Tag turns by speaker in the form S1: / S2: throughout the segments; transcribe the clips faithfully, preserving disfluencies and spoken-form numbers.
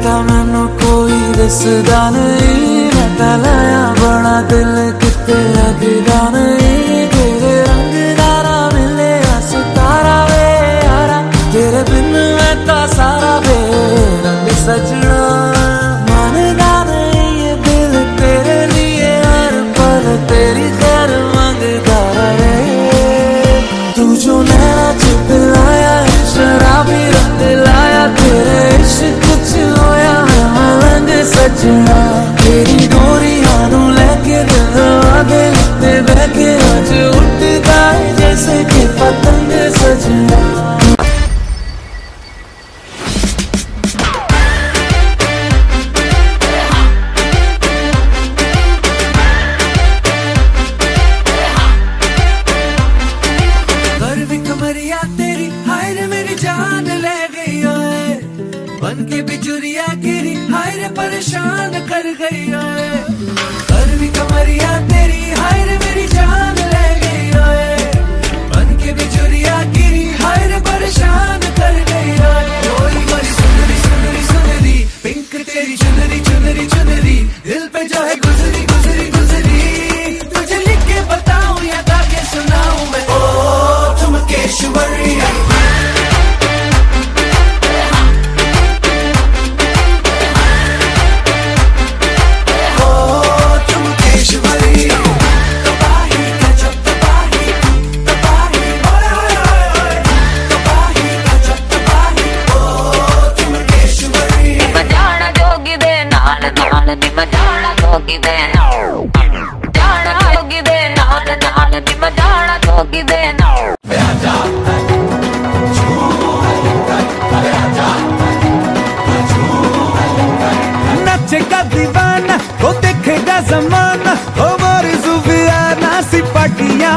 S1: लगता मैनू कोई दसदा नहीं, मैं तां लाया बड़ा दिल किते लगदा नहीं। तेरे रंग दारा मिले सितारा वे यारा, तेरे बिन मैं तां सारा वे रंग सजना। मानदा नहीं ये दिल तेरे लिए हर पल तेरी खैर मंगदा रहे। तू जो नैना च पिलाया शराबी रंग लाया, तेरे इश्क कुछ होया है मलंग सजना। तेरी डोरियां नू लेके दिल आगे लिखते बहके आज उठदा है जैसे कि पतंग सजना। कमरिया तेरी हाय रे मेरी जान ले गई है, बन के बिजुरिया गिरी हाय रे परेशान कर गई है। कर भी कमरिया तेरी हाय रे मेरी जान ले गई है, बन के बिजुरिया गिरी हाय रे परेशान कर गई है। कोई मेरी सुंदरी सुंदरी सुंदरी पिंक तेरी चुनरी चुनरी चुनरी, दिल पे जो है गुजरी गुजरी गुजरी। तुझे लिख के बताऊं या गा के सुनाऊं मैं, ओ चुमकेश्वरी। नचेगा दीवाना वो देखेगा जमाना, ओ मोरी सुफियाना सी पटिया।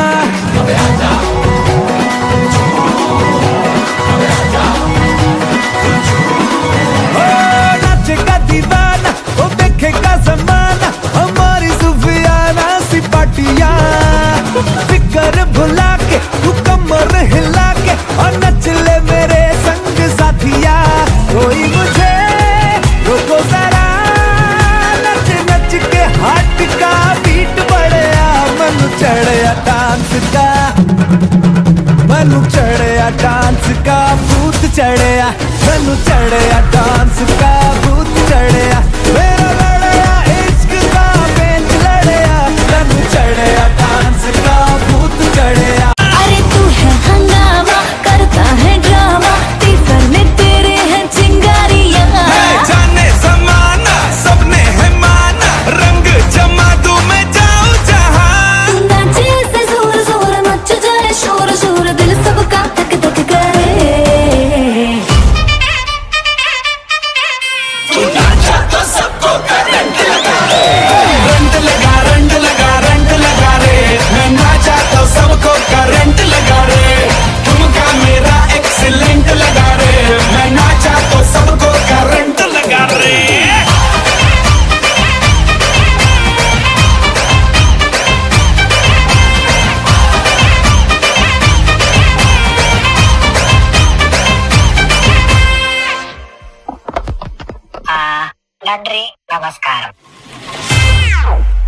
S1: नचेगा दीवाना वो देखेगा जमाना, हमारी सुफियाना सी पटिया। फिकर भुला के तू कमर हिला के और नच ले मेरे संग साथिया। कोई मुझे रोको जरा, नच नच के हाथ का बीट बढ़िया। मनु चढ़िया डांस का, मनु चढ़िया डांस का भूत चढ़िया। मनु चढ़िया डांस का भूत चढ़िया, मेरा लड़या इश्क का बेंच लड़या। मनु चढ़िया डांस का भूत चढ़िया।
S2: अरे तू है हंगामा करता है ड्रामा, टीचर में तेरे हैं चिंगारियां।
S3: जाने जमाना सबने है माना, रंग जमा दूं मैं जाऊं जहां।
S2: नाचे से जोर जोर मच जाए शोर शोर, दिल सबका धक धक करे।
S3: तू नाचा तो सबको करंट लगा रे, रंट लगा रंट लगा रंट लगा रे। मैं नाचा तो सबको करंट लगा रे, तुमका मेरा एक्सीलेंट लगा रे। मैं नाचा तो सबको करंट लगा रे।
S4: నమస్కారం।